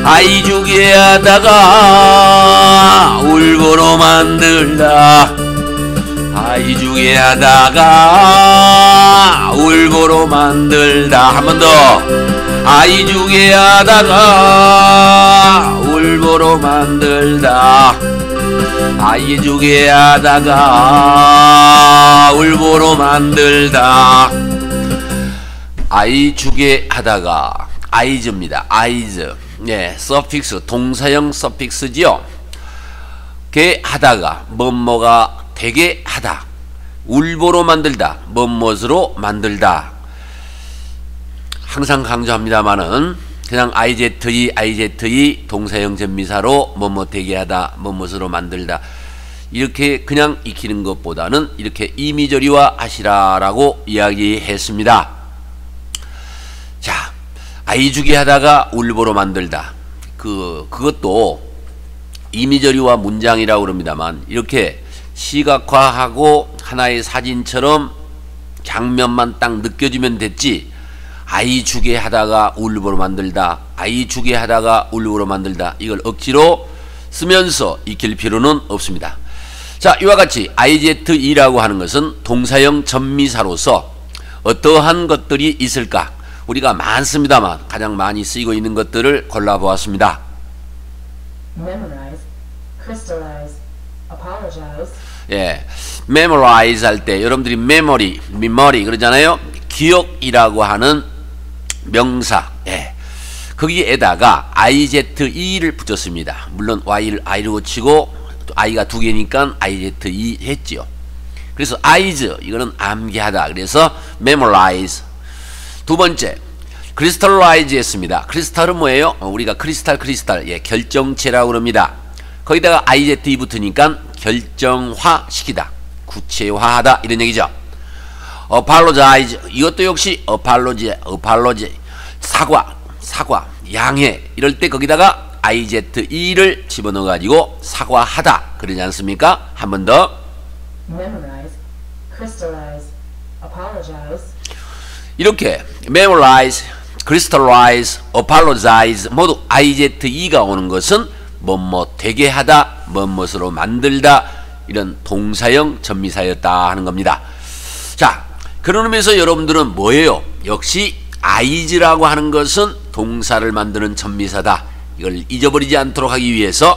아이 주게 하다가 울보로 만들다. 아이 주게 하다가 울보로 만들다. 한 번 더. 아이 주게 하다가 울보로 만들다. 아이 주게 하다가 울보로 만들다. 아이 주게 하다가 아이즈입니다. 아이즈. 예, 서픽스, 동사형 서픽스지요. 게 하다가 뭐뭐가 되게 하다. 울보로 만들다. 뭐뭇으로 만들다. 항상 강조합니다만은 그냥 IZE 동사형 전미사로 뭐뭐 되게 하다, 뭐뭇으로 만들다 이렇게 그냥 익히는 것보다는 이렇게 이미저리화 하시라라고 이야기했습니다. 자, 아이주게 하다가 울보로 만들다. 그것도 이미저리화 문장이라고 그럽니다만 이렇게 시각화하고 하나의 사진처럼 장면만 딱 느껴지면 됐지. 아이 주게 하다가 울보로 만들다. 아이 주게 하다가 울보로 만들다. 이걸 억지로 쓰면서 익힐 필요는 없습니다. 자, 이와 같이 IZE라고 하는 것은 동사형 전미사로서 어떠한 것들이 있을까? 우리가 많습니다만 가장 많이 쓰이고 있는 것들을 골라보았습니다. Memorize, crystallize, apologize. 예, memorize 할 때 여러분들이 memory 그러잖아요. 기억이라고 하는 명사, 예, 거기에다가 IZE를 붙였습니다. 물론 Y를 I로 치고 I가 두 개니까 IZE 했지요. 그래서 eyes, 이거는 암기하다. 그래서 memorize. 두 번째, crystallize 했습니다. 크리스탈은 뭐예요? 우리가 크리스탈, 예, 결정체라고 그럽니다. 거기다가 IZE 붙으니까 결정화 시키다, 구체화하다 이런 얘기죠. apologize, 이것도 역시 apology, 사과, 양해 이럴 때 거기다가 IZE를 집어넣어 가지고 사과하다 그러지 않습니까? 한 번 더. Memorize, crystallize, apologize. 이렇게 memorize, crystallize, apologize 모두 IZE가 오는 것은 뭐뭐 되게 하다, 뭐뭇으로 만들다 이런 동사형 전미사였다 하는 겁니다. 자, 그런 의미에서 여러분들은 뭐예요? 역시 eyes라고 하는 것은 동사를 만드는 전미사다. 이걸 잊어버리지 않도록 하기 위해서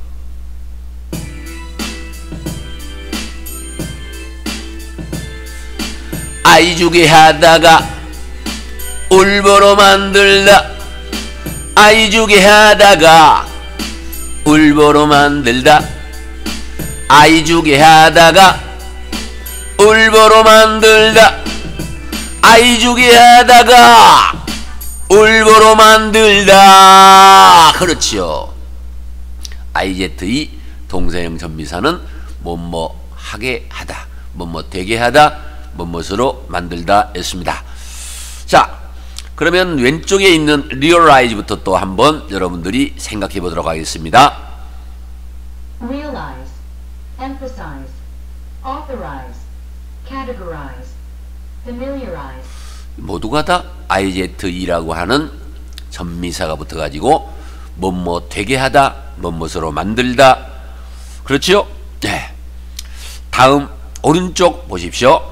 아이 주게 하다가 울보로 만들다. 아이 주게 하다가 울보로 만들다. 아이 주게 하다가 울보로 만들다. 아이 주게 하다가 울보로 만들다. 그렇지요. IZE 동사형 전미사는 뭐뭐 하게 하다, 뭐뭐 되게 하다, 뭐뭇으로 만들다 했습니다. 자, 그러면 왼쪽에 있는 realize부터 또 한번 여러분들이 생각해 보도록 하겠습니다. Realize, emphasize, authorize, categorize, familiarize. 모두가 다 IZE라고 하는 전미사가 붙어가지고 뭐뭐 되게 하다, 뭐뭇으로 만들다. 그렇죠? 네. 다음 오른쪽 보십시오.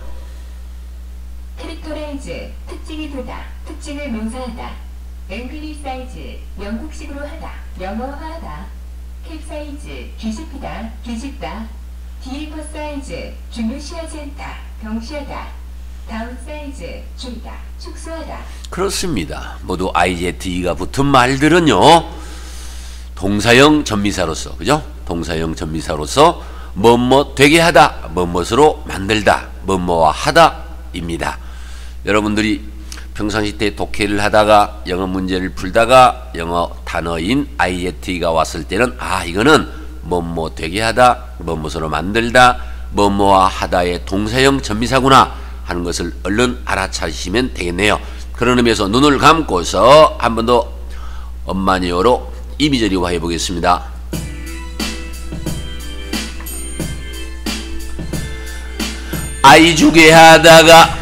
캐릭터라이즈, 특징이 두다, 특징을 묘사하다. 앵글리사이즈, 영국식으로 하다, 영어화하다. 캡사이즈, 뒤집히다, 뒤집다. 디리퍼사이즈, 중요시하지 않다, 병시하다. 다운사이즈, 줄이다, 축소하다. 그렇습니다. 모두 IZE가 붙은 말들은요 동사형 전미사로서, 그죠? 동사형 전미사로서 뭐뭐 되게 하다, 뭐뭇으로 만들다, 뭐뭐와 하다 입니다. 여러분들이 평상시 때 독해를 하다가 영어 문제를 풀다가 영어 단어인 IZE가 왔을 때는 아, 이거는 뭐뭐 되게 하다, 뭐뭇으로 만들다, 뭐뭐와 하다의 동사형 전미사구나 하는 것을 얼른 알아차리시면 되겠네요. 그런 의미에서 눈을 감고서 한 번 더 엄마니어로 이미저리화 해보겠습니다. 아이 주게 하다가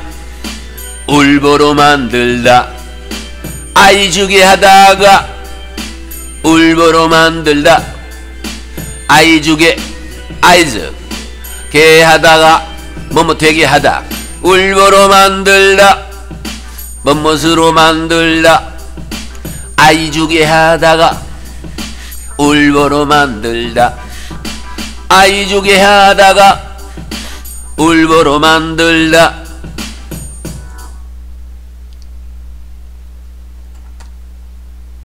울보로 만들다. 아이 주게 하다가 울보로 만들다. 아이죽에 아이즈 게 하다가 뭐뭐 되게 하다. 울보로 만들다. 뭐뭇으로 만들다. 아이죽에 하다가 울보로 만들다. 아이죽에 하다가 울보로 만들다.